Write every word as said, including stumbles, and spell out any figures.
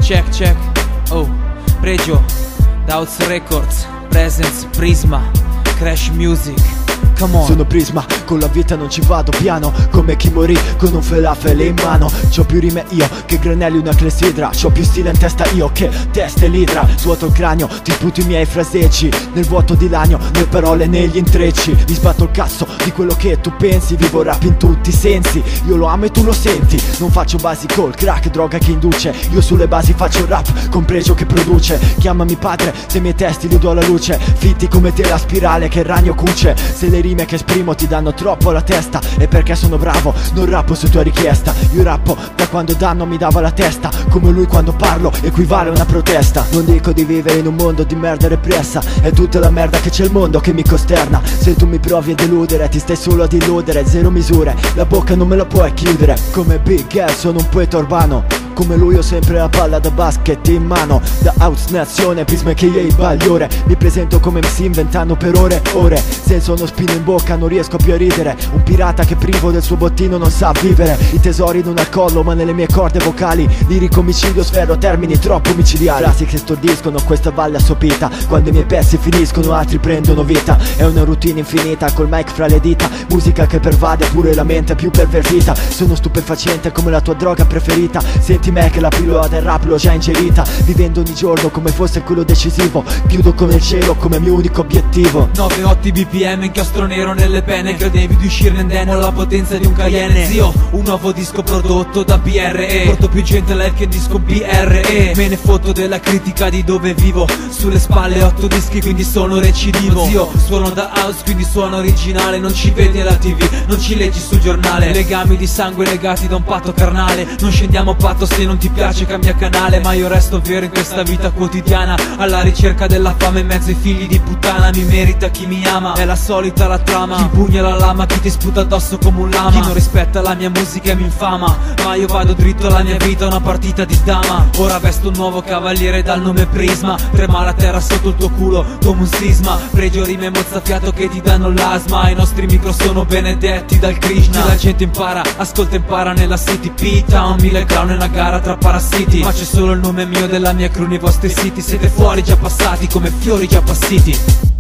Check check, oh, Pregio, Doubts Records, Presence, Prisma, Crash Music, come on. Sono Prisma, con la vita non ci vado piano, come chi morì con un falafel in mano. C'ho più rime io che granelli una clessidra, c'ho più stile in testa io che testa e lidra. Svuoto il cranio, ti sputo i miei frasecci, nel vuoto di lagno, le parole negli intrecci. Mi sbatto il cazzo di quello che tu pensi, vivo rap in tutti i sensi. Io lo amo e tu lo senti, non faccio basi col crack, droga che induce. Io sulle basi faccio rap, con Pregio che produce. Chiamami padre, se i miei testi li do alla luce, fitti come te la spirale che il ragno cuce. Se le rime che esprimo ti danno troppo alla testa, è perché sono bravo, non rappo su tua richiesta. Io rappo da quando danno mi dava la testa, come lui quando parlo equivale a una protesta. Non dico di vivere in un mondo di merda repressa, è tutta la merda che c'è il mondo che mi costerna. Se tu mi provi a deludere ti stai solo ad illudere, zero misure, la bocca non me la puoi chiudere. Come Big L sono un poeta urbano, come lui ho sempre la palla da basket in mano. Da house nazione, Prisma che io il bagliore, mi presento come M C inventando per ore, ore. Senza uno spino in bocca non riesco più a ridere, un pirata che privo del suo bottino non sa vivere. I tesori non al collo ma nelle mie corde vocali, lirico omicidio sferro termini troppo micidiali. Frasi che stordiscono questa valle assopita, quando i miei pezzi finiscono altri prendono vita. È una routine infinita col mic fra le dita, musica che pervade pure la mente più pervertita. Sono stupefacente come la tua droga preferita, senti me che la pillola del rap l'ho già ingerita, vivendo ogni giorno come fosse quello decisivo. Chiudo con il cielo come mio unico obiettivo. nove otto B P M, inchiostro nero nelle penne, credevi di uscirne indenne, ho la potenza di un Cayenne. Zio, un nuovo disco prodotto da B R E, porto più gente live che disco B R E. Me ne fotto della critica di dove vivo, sulle spalle otto dischi quindi sono recidivo. Zio, suono da house quindi suono originale, non ci vedi alla tv, non ci leggi sul giornale. Legami di sangue legati da un patto carnale, non scendiamo a patto, se non ti piace cambia canale. Ma io resto vero in questa vita quotidiana, alla ricerca della fame in mezzo ai figli di puttana. Mi merita chi mi ama, è la solita la trama, chi impugna la lama, chi ti sputa addosso come un lama. Chi non rispetta la mia musica e mi infama, ma io vado dritto alla mia vita, una partita di dama. Ora vesto un nuovo cavaliere dal nome Prisma, trema la terra sotto il tuo culo come un sisma. Pregio rime mozzafiato che ti danno l'asma, i nostri micro sono benedetti dal Krishna. La gente impara, ascolta impara nella City P-Town, mille clown e una gara tra parassiti, ma c'è solo il nome mio della mia crew nei vostri siti. Siete fuori già passati come fiori già appassiti.